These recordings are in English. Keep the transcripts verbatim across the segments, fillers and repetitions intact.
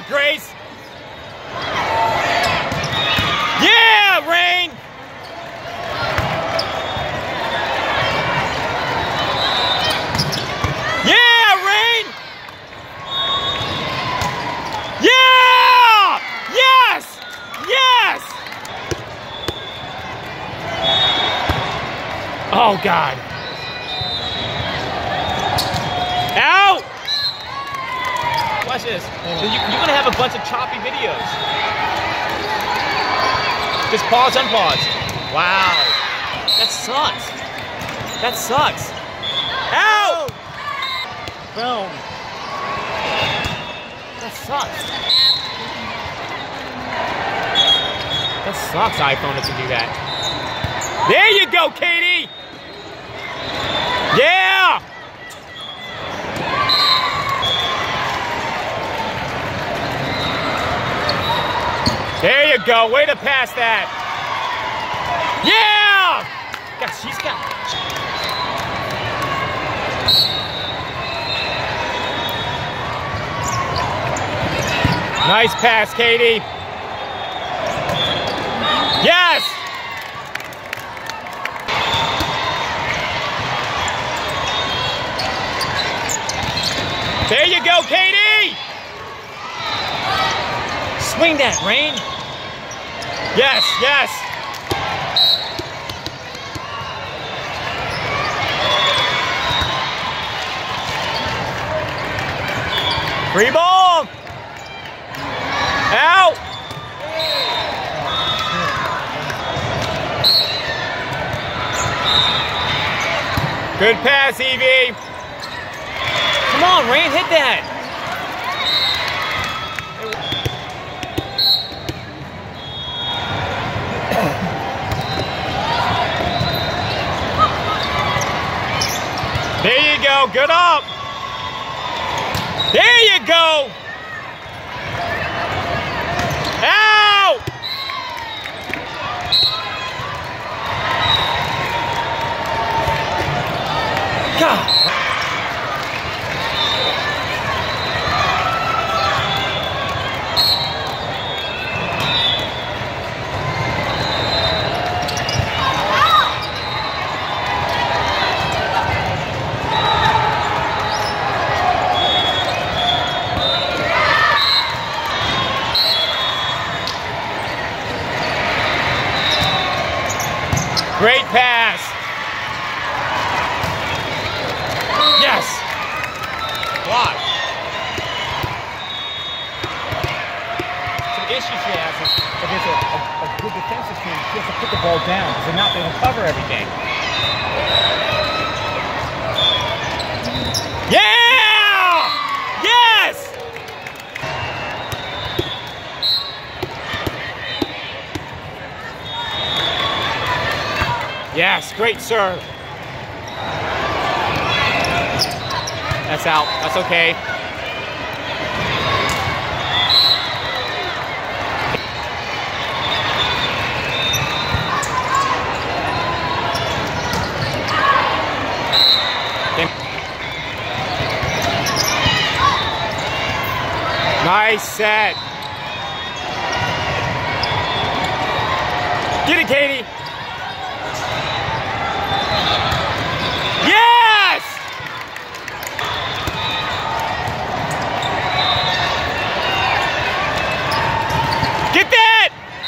Grace! Yeah, Rain! Yeah, Rain! Yeah! Yes! Yes! Oh, God. Out! Watch this. You, you're going to have a bunch of choppy videos. Just pause, unpause. Wow. That sucks. That sucks. Out! Boom. That sucks. That sucks, iPhone, if you do that. There you go, Katie! Yeah! There you go. Way to pass that. Yeah! God, she's got... Nice pass, Katie. Yes! There you go, Katie! Swing that, Rain. Yes, yes. Free ball. Out. Good pass, Evie. Come on, Rain, hit that. There you go, good up. There you go. Out. God. Great pass. Yes. Block. Some issues she has is against a, a, a good defensive team. She has to put the ball down because they're not going to cover everything. Yeah! Yes! Yes, great serve. That's out. That's okay. Nice set. Get it, Katie. Yes! Get that!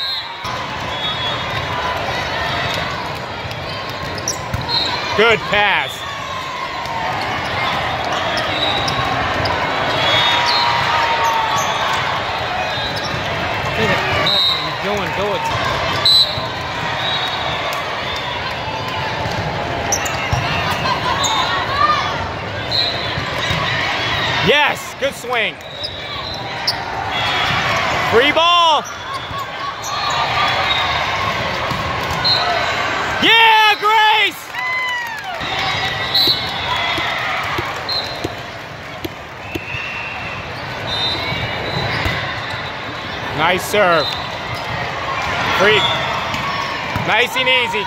Good pass. What are you doing? Do it. Yes, good swing. Free ball. Yeah, Grace! Nice serve. Free. Nice and easy.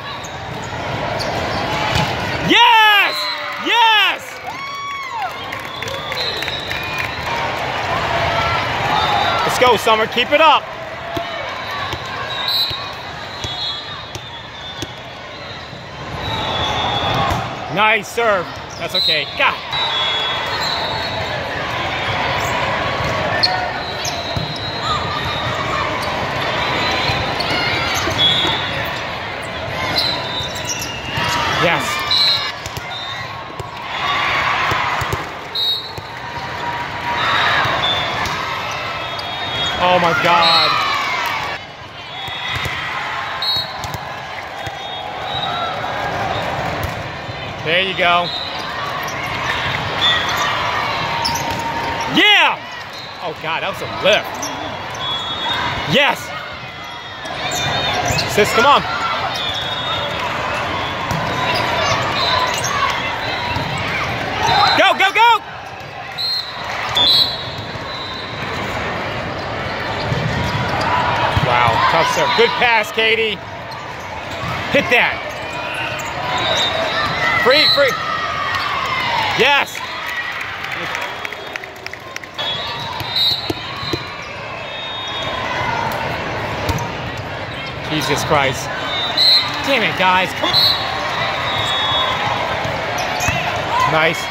Yes! Yes! Let's go, Summer. Keep it up. Nice serve. That's okay. God. Yes. Oh my God. There you go. Yeah! Oh God, that was a lift. Yes! Sis, come on. Go, go, go! Wow, tough serve. Good pass, Katie. Hit that. Free, free. Yes. Jesus Christ. Damn it, guys. Come on. Nice.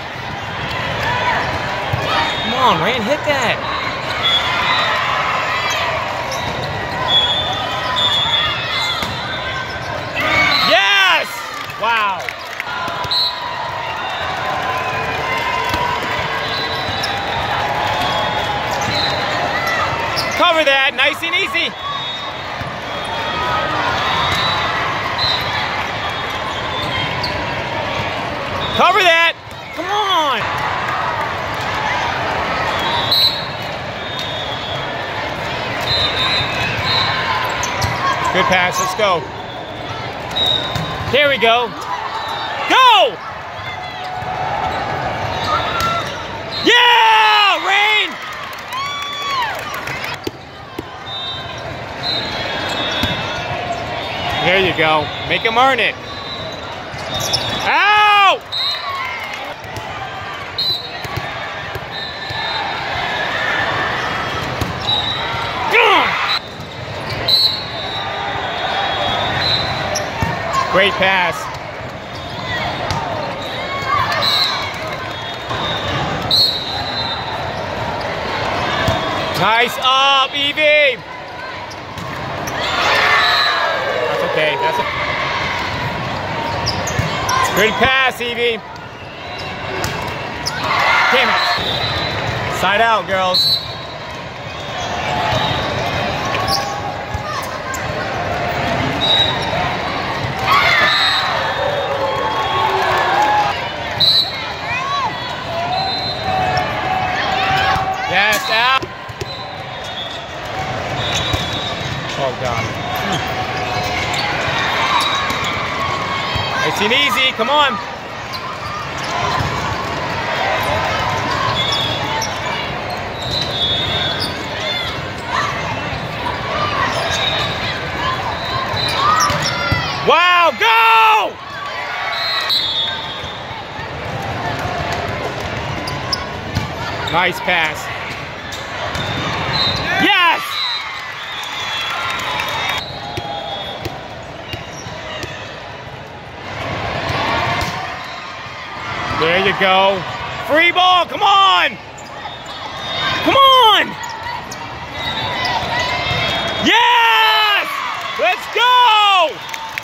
Come on, Rain, hit that. Yes! Wow. Cover that, nice and easy. Cover that. Come on. Good pass, let's go. Here we go. Go! Yeah, Rain! There you go. Make him earn it. Ow! Great pass. Nice up, Evie. That's okay. That's a good pass, Evie. Damn it. Side out, girls. Yes, out. Oh, God. Nice and easy. Come on. Wow, go! Nice pass. Yes! There you go. Free ball, come on! Come on! Yes! Let's go!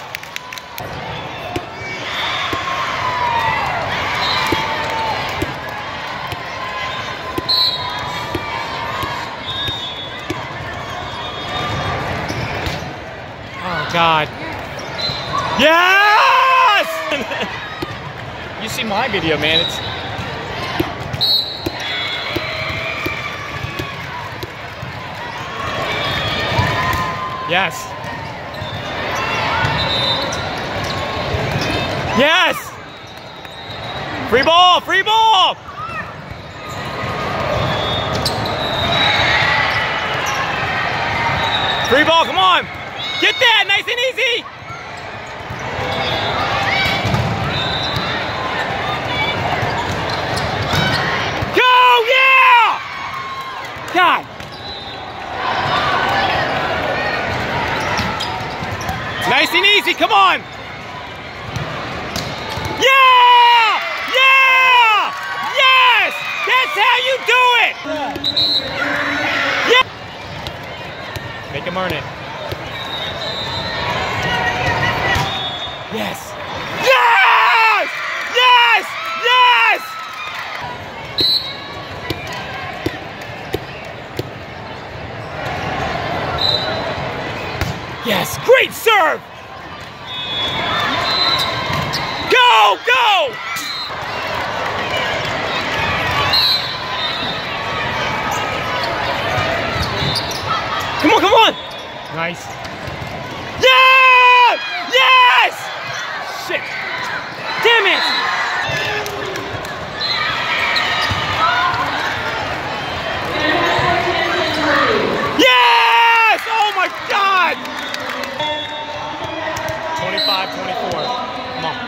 Oh, God. Yes! You see my video, man. It's yes. Yes! Free ball! Free ball! Free ball, come on! Get that, nice and easy! Go, yeah! God! Casey, come on! Yeah! Yeah! Yes! That's how you do it! Yeah! Make him earn it. Yes! Yes! Yes! Yes! Yes! Great serve! Go! Go! Come on, come on! Nice. Yeah! Yes! Shit! Damn it! Yes! Oh my God! twenty-five twenty-four. Come on.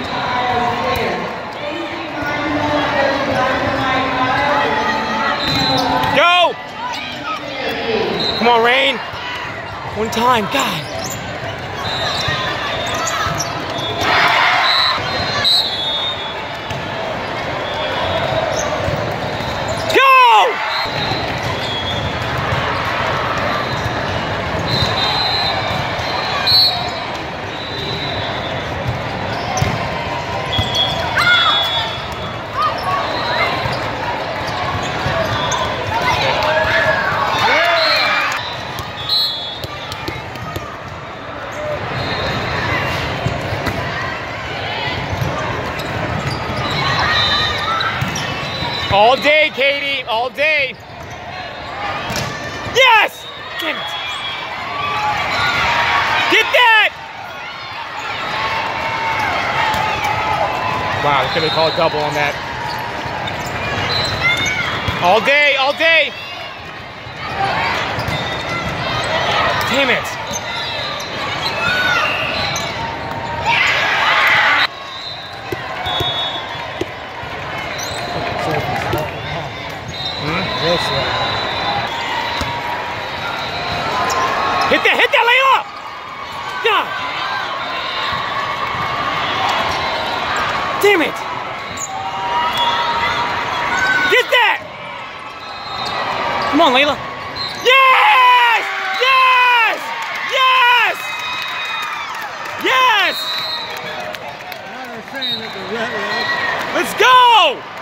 Go! Come on, Rain. One time, God. Go! All day, Katie, all day. Yes! Damn it. Get that! Wow, they could have called double on that. All day, all day. Damn it. Hit that, hit that, lay off! God! Damn it! Get that! Come on, Layla. Yes! Yes! Yes! Yes! Let's go!